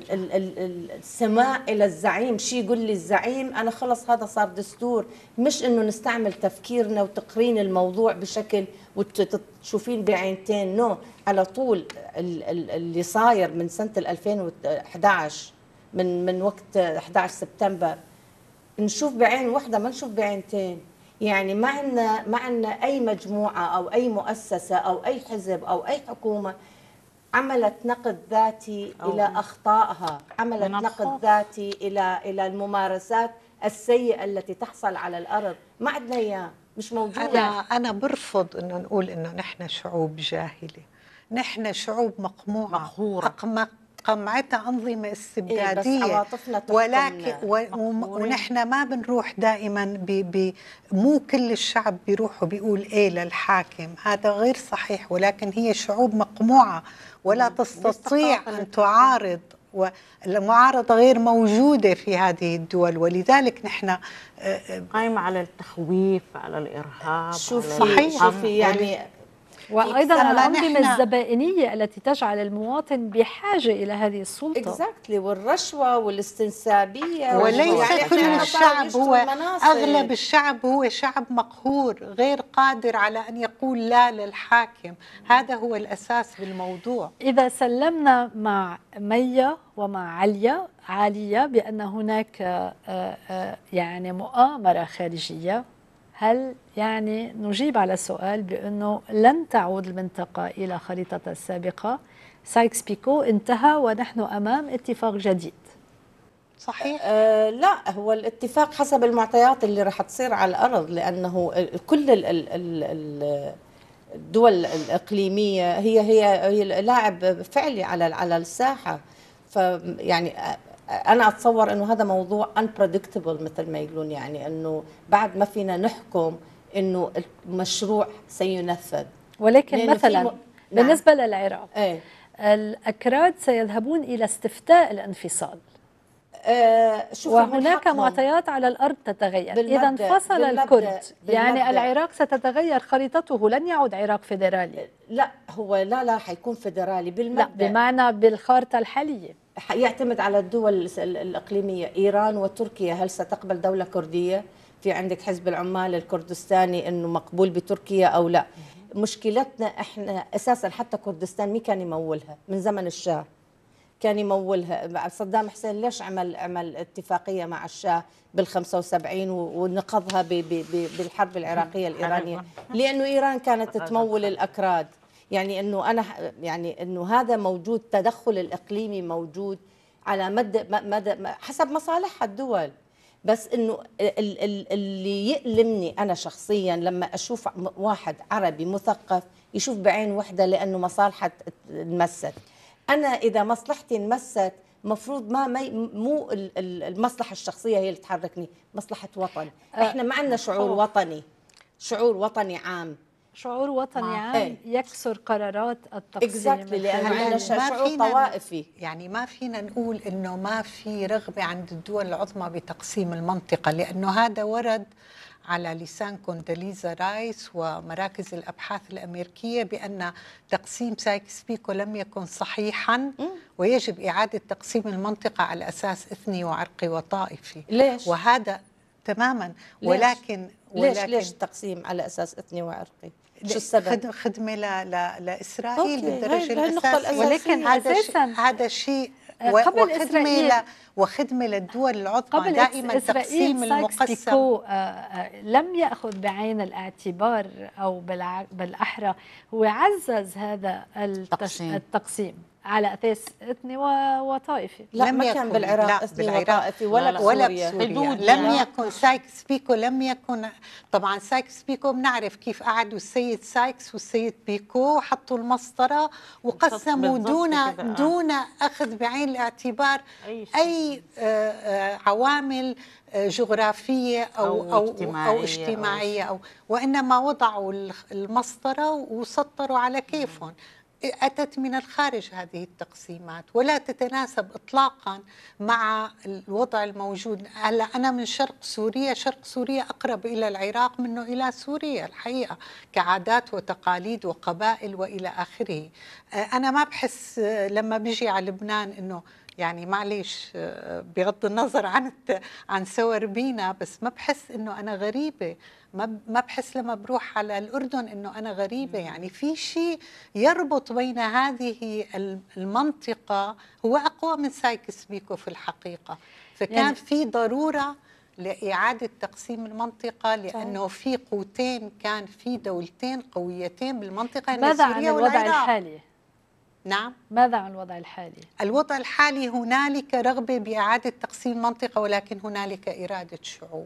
السماع إلى الزعيم، شي يقول لي الزعيم أنا خلص هذا صار دستور، مش إنه نستعمل تفكيرنا وتقرين الموضوع بشكل وتشوفين بعينتين. نو، على طول اللي صاير من سنة ألفين وإحدى عشر، من من وقت أحد عشر سبتمبر، نشوف بعين واحدة ما نشوف بعينتين. يعني ما عندنا ما عندنا أي مجموعة أو أي مؤسسة أو أي حزب أو أي حكومة عملت نقد ذاتي إلى أخطائها، عملت نقد ذاتي إلى إلى الممارسات السيئة التي تحصل على الأرض. ما عندنا إياه، مش موجود. أنا أنا برفض إنه نقول إنه نحن شعوب جاهلة، نحن شعوب مقموعة مقهورة، قمعتها أنظمة استبدادية. إيه، بس ولكن و ونحن ما بنروح دائما ب ب مو كل الشعب بيروح وبيقول إيه للحاكم، هذا غير صحيح. ولكن هي شعوب مقموعة ولا تستطيع أن تعارض، والمعارضة غير موجودة في هذه الدول. ولذلك نحن قائمة على التخويف، على الإرهاب. شوفي شوفي يعني وأيضا أما الأنظمة نحن- الزبائنية التي تجعل المواطن بحاجة إلى هذه السلطة. اكزاكتلي والرشوه والاستنسابيه وليس يعني كل أحياناً صاروا الشعب يشتروا هو المناصب. أغلب الشعب هو شعب مقهور غير قادر على أن يقول لا للحاكم. هذا هو الأساس بالموضوع. إذا سلمنا مع ميا ومع عليا عالية بأن هناك آه، آه، يعني مؤامرة خارجية، هل يعني نجيب على السؤال بأنه لن تعود المنطقة إلى خريطتها السابقة؟ سايكس بيكو انتهى ونحن أمام اتفاق جديد. صحيح. آه لا، هو الاتفاق حسب المعطيات اللي راح تصير على الأرض، لأنه ال- كل ال ال ال ال الدول الإقليمية هي هي هي لاعب فعلي على على الساحة. فيعني أنا أتصور إنه هذا موضوع unpredictable مثل ما يقولون، يعني إنه بعد ما فينا نحكم إنه المشروع سينفذ. ولكن لأنه في مثلا م- بالنسبة للعراق ايه الأكراد سيذهبون إلى استفتاء الانفصال، آه شوفي من وهناك حقهم. معطيات على الأرض تتغير. إذا بالمبدأ- انفصل بالمبدأ- الكرد يعني بالمبدأ. العراق ستتغير خريطته، لن يعود عراق فيدرالي. لا هو لا لا حيكون فيدرالي لا، بالمبدأ. بمعنى بالخارطة الحالية. يعتمد على الدول الإقليمية. إيران وتركيا هل ستقبل دولة كردية؟ في عندك حزب العمال الكردستاني إنه مقبول بتركيا أو لا. مشكلتنا إحنا أساسا حتى كردستان مين كان يمولها من زمن الشاه؟ كان يمولها صدام حسين. ليش عمل عمل اتفاقية مع الشاه بالخمسة وسبعين ونقضها بالحرب العراقية الإيرانية؟ لأنه إيران كانت تمول الأكراد. يعني انه انا يعني انه هذا موجود، تدخل الاقليمي موجود على مدى مدى حسب مصالح الدول. بس انه اللي يؤلمني انا شخصيا لما اشوف واحد عربي مثقف يشوف بعين وحده لانه مصالحه انمست. انا اذا مصلحتي انمست مفروض ما مو المصلحه الشخصيه هي اللي تحركني، مصلحه وطن. احنا ما عندنا شعور وطني، شعور وطني عام، شعور وطني عام ايه. يكسر قرارات التقسيم exactly لأنه عندنا ما شعور فينا- طوائفي. يعني ما فينا نقول انه ما في رغبه عند الدول العظمى بتقسيم المنطقه، لانه هذا ورد على لسان كونداليزا رايس ومراكز الابحاث الامريكيه بان تقسيم سايكس بيكو لم يكن صحيحا ويجب اعاده تقسيم المنطقه على اساس اثني وعرقي وطائفي. ليش؟ وهذا تماما. ليش؟ ولكن ليش ولكن ليش التقسيم على اساس اثني وعرقي؟ شو السبب؟ خد- خدمه ل... ل... لاسرائيل أوكي، بالدرجه هاي- هاي النقطة الاساسيه. الأساسية. ولكن هذا شيء أساساً هذا شيء قبل وخدمه إسرائيل ل... وخدمه للدول العظمى. قبل دائما إسرائيل تقسيم سايكس المقسم بيكو آه، آه، لم يأخذ بعين الاعتبار أو بالع- بالأحرى هو عزز هذا التش- تقسيم. التقسيم على أساس إثني و- وطائفي. لا لم ما يكن. كان بالعراق لا، اثني بالعراق. وطائفي ولا لا، لا. ولا بسوريا. بسوريا. حدود لم لا. يكن سايكس بيكو لم يكن. طبعا سايكس بيكو بنعرف كيف قعدوا السيد سايكس والسيد بيكو حطوا المسطره وقسموا بالضبط دون كده، آه. دون اخذ بعين الاعتبار أي شيء. اي آه، آه، عوامل آه، جغرافيه او أو او اجتماعية او أو اجتماعيه او وانما وضعوا المسطره وسطروا على كيفهم. أتت من الخارج هذه التقسيمات ولا تتناسب إطلاقا مع الوضع الموجود. هلا أنا من شرق سوريا، شرق سوريا أقرب إلى العراق منه إلى سوريا الحقيقة، كعادات وتقاليد وقبائل وإلى آخره. أنا ما بحس لما بيجي على لبنان إنه يعني معليش بغض النظر عن عن سور بينا، بس ما بحس إنه أنا غريبة. ما ما بحس لما بروح على الأردن إنه أنا غريبة. يعني في شيء يربط بين هذه المنطقة هو أقوى من سايكس بيكو في الحقيقة. فكان يعني في ضرورة لإعادة تقسيم المنطقة لأنه في قوتين، كان في دولتين قويتين بالمنطقة. ماذا عن الوضع الحالي؟ نعم. ماذا عن الوضع الحالي؟ الوضع الحالي هنالك رغبة بإعادة تقسيم المنطقة ولكن هنالك إرادة شعوب.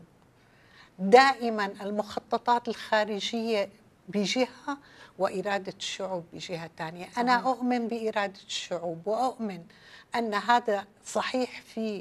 دائما المخططات الخارجية بجهة وإرادة الشعوب بجهة ثانية. أنا أؤمن بإرادة الشعوب وأؤمن أن هذا صحيح في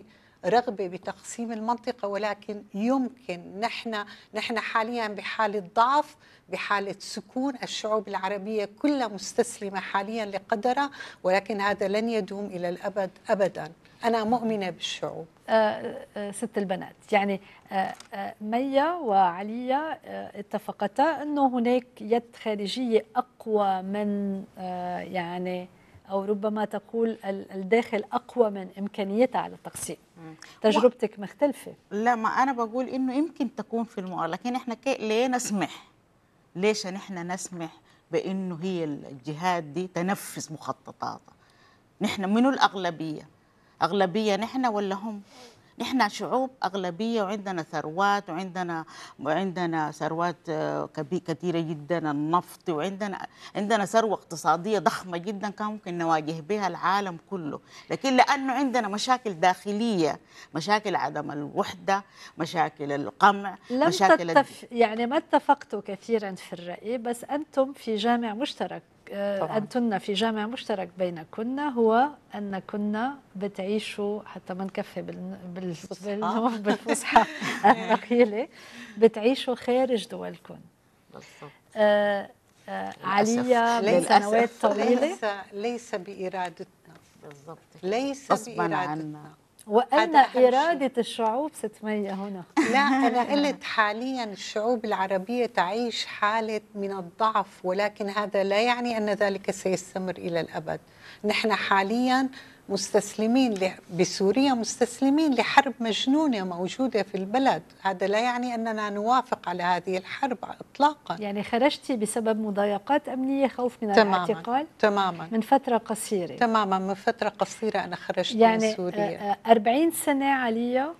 رغبة بتقسيم المنطقة، ولكن يمكن نحن نحن حاليا بحالة ضعف، بحالة سكون. الشعوب العربية كلها مستسلمة حاليا لقدرها، ولكن هذا لن يدوم إلى الأبد أبدا. أنا مؤمنة بالشعوب. آه آه ست البنات، يعني آه آه ميا وعليا آه اتفقتا أنه هناك يد خارجية أقوى من آه يعني، أو ربما تقول الداخل أقوى من إمكانيتها على التقسيم. تجربتك مختلفة. لا، ما أنا بقول إنه يمكن تكون في المؤامرة، لكن إحنا ليه نسمح؟ ليش نحن نسمح بإنه هي الجهات دي تنفذ مخططاتها؟ نحن منو الأغلبية؟ أغلبية نحن ولا هم؟ نحن شعوب أغلبية، وعندنا ثروات، وعندنا وعندنا ثروات كثيرة جدا، النفط، وعندنا عندنا ثروة اقتصادية ضخمة جدا كان ممكن نواجه بها العالم كله، لكن لأنه عندنا مشاكل داخلية، مشاكل عدم الوحدة، مشاكل القمع، لم مشاكل تتف... يعني ما اتفقتوا كثيرا في الرأي، بس أنتم في جامع مشترك. طبعا. أنتن في جامع مشترك بينكن، هو أنكن بتعيشوا، حتى ما نكفي بال... بال... بال... بالفصحى الثقيلة، بتعيشوا خارج دولكم. بالضبط. آه آه عليا من سنوات طويلة. ليس ليس بإرادتنا. بالضبط. ليس بإرادتنا، وأن إرادة الشعوب ستمية هنا. لا، أنا قلت حاليا الشعوب العربية تعيش حالة من الضعف، ولكن هذا لا يعني أن ذلك سيستمر إلى الأبد. نحن حاليا مستسلمين بسوريا، مستسلمين لحرب مجنونة موجودة في البلد. هذا لا يعني أننا نوافق على هذه الحرب إطلاقا. يعني خرجتي بسبب مضايقات أمنية، خوف من تماماً الاعتقال؟ تماما من فترة قصيرة. تماما من فترة قصيرة أنا خرجت يعني من سوريا. أربعين سنة عليا،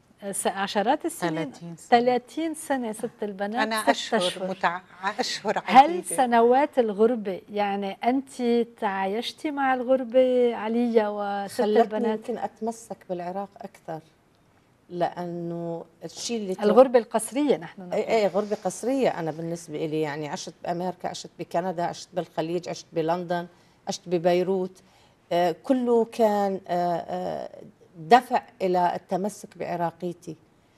عشرات السنين، ثلاثين سنة ست البنات. أنا أشهر, أشهر. متع... أشهر عديدة. هل سنوات الغربة، يعني أنت تعايشتي مع الغربة عليا وست البنات؟ يمكن أتمسك بالعراق أكثر، لأنه الشيء اللي الغربة القسرية نحن نقول. اي اي غربة قسرية. أنا بالنسبة لي يعني عشت بأمريكا، عشت بكندا، عشت بالخليج، عشت بلندن، عشت ببيروت. آه كله كان آه آه دفع إلى التمسك بعراقيتي،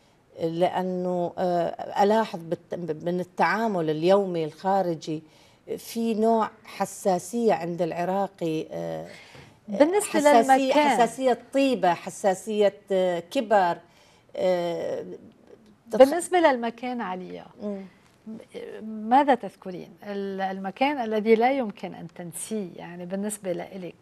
لأنه آه ألاحظ من التعامل اليومي الخارجي في نوع حساسية عند العراقي. آه بالنسبة حساسية للمكان، حساسية طيبة، حساسية آه كبر. آه بالنسبة للمكان عليا، ماذا تذكرين؟ المكان الذي لا يمكن أن تنسيه يعني بالنسبة لإلك.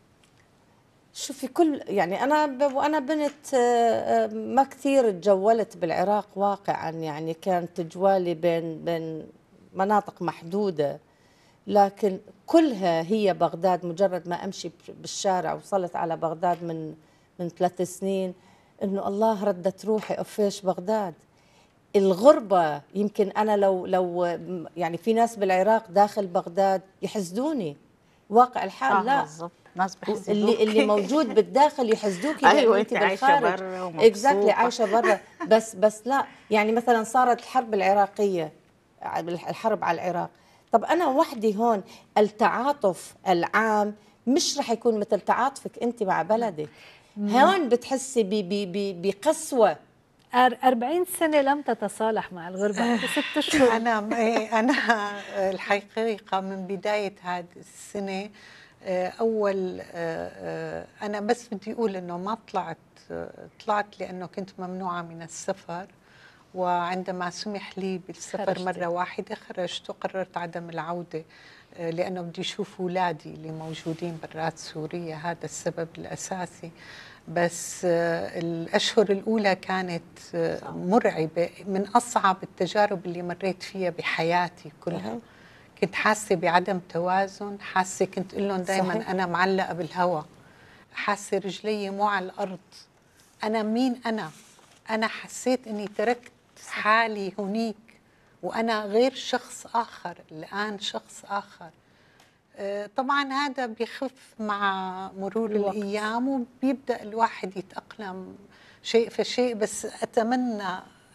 شوفي، كل يعني أنا وأنا بنت ما كثير تجولت بالعراق واقعا، يعني كانت تجوالي بين بين مناطق محدودة، لكن كلها هي بغداد. مجرد ما أمشي بالشارع، وصلت على بغداد من من ثلاث سنين، إنه الله ردت روحي، أفيش بغداد. الغربة يمكن أنا لو لو يعني في ناس بالعراق داخل بغداد يحسدوني، واقع الحال لا بالضبط. ناس بحسدوك. اللي اللي موجود بالداخل يحسدوكي. ايوه انت عايشه برا ومبسوطه. اكزاكتلي عايشه برا. بس بس لا، يعني مثلا صارت الحرب العراقيه، الحرب على العراق. طب انا وحدي هون، التعاطف العام مش رح يكون مثل تعاطفك انت مع بلدك. هون بتحسي بقسوه. أربعين سنة لم تتصالح مع الغربة، ست أشهر. أنا أنا الحقيقة من بداية هذه السنة، أول أنا بس بدي أقول إنه ما طلعت طلعت لأنه كنت ممنوعة من السفر، وعندما سمح لي بالسفر خرجتي. مرة واحدة خرجت، وقررت عدم العودة لأنه بدي أشوف أولادي اللي موجودين برات سوريا. هذا السبب الأساسي. بس الأشهر الأولى كانت مرعبة، من أصعب التجارب اللي مريت فيها بحياتي كلها. كنت حاسة بعدم توازن، حاسة كنت أقول لهم دايما أنا معلقة بالهواء، حاسة رجلي مو على الأرض. أنا مين أنا؟ أنا حسيت أني تركت حالي هنيك، وأنا غير شخص آخر، الآن شخص آخر. طبعا هذا بيخف مع مرور الوقت. الأيام، وبيبدأ الواحد يتأقلم شيء فشيء. بس أتمنى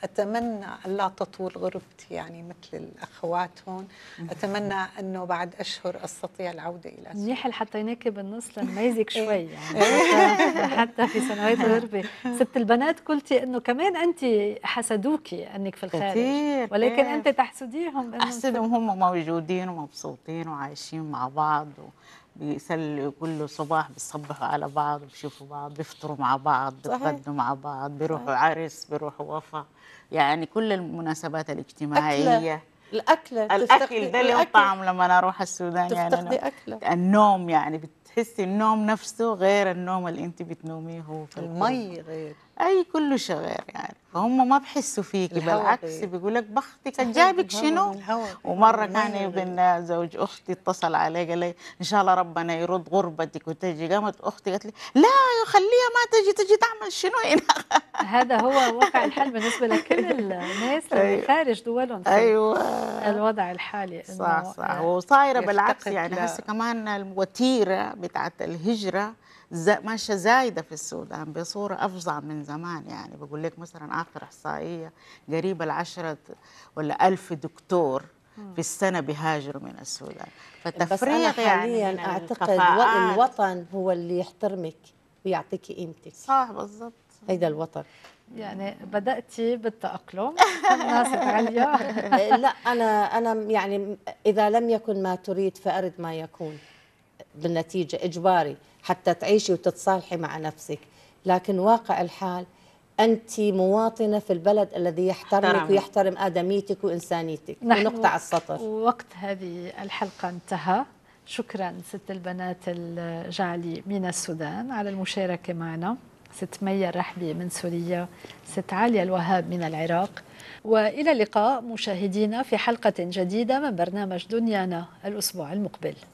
أتمنى ألا تطول غربتي يعني مثل الأخوات هون. أتمنى أنه بعد أشهر أستطيع العودة إلى سوريا. منيح اللي حطيناكي بالنص لنميزك شوي يعني حتى, حتى في سنوات الغربة. ست البنات قلتي أنه كمان أنت حسدوكي أنك في الخارج، كتير ولكن كيف. أنت تحسديهم إنه أحسدهم هم موجودين ومبسوطين وعايشين مع بعض، بيسلوا كل صباح بيصبحوا على بعض وبيشوفوا بعض، بيفطروا مع بعض، بيتغدوا مع بعض، بيروحوا عرس، بيروحوا وفا، يعني كل المناسبات الاجتماعية. الأكلة الأكل ده له طعم لما أنا أروح السودان، يعني تفتقدي أنا أكلة. النوم يعني بتحسي النوم نفسه غير النوم اللي أنت بتنوميه هو في المي غير، أي كله شيء غير يعني، فهم ما بحسوا فيكي، بالعكس بيقول لك بختك جابك شنو. ومرة كان ابن زوج أختي اتصل علي قال لي إن شاء الله ربنا يرد غربتك وتجي. قامت أختي قالت لي لا خليها ما تجي، تجي تعمل شنو هنا. هذا هو واقع الحال بالنسبة لكل الناس اللي خارج دولهم في أيوة. الوضع الحالي. صح صح. وصايرة بالعكس يعني هسه كمان الوتيرة بتاعت الهجرة ماشية زايدة في السودان بصورة أفظع من زمان. يعني بقول لك مثلا آخر إحصائية قريبة العشرة ولا ألف دكتور في السنة بيهاجروا من السودان. فتفريغ يعني حاليا أعتقد الوطن هو اللي يحترمك ويعطيك قيمتك. صح بالضبط. هيدا الوطن. يعني بدأتي بالتأقلم الناس عليا. لا أنا أنا يعني إذا لم يكن ما تريد فأرد ما يكون، بالنتيجة إجباري حتى تعيشي وتتصالحي مع نفسك. لكن واقع الحال أنت مواطنة في البلد الذي يحترمك ويحترم آدميتك وإنسانيتك. ونقطة على السطر. وقت هذه الحلقة انتهى. شكرا ست البنات الجعلي من السودان على المشاركة معنا، ست ميا الرحبي من سوريا، ست عالية الوهاب من العراق. وإلى اللقاء مشاهدينا في حلقة جديدة من برنامج دنيانا الأسبوع المقبل.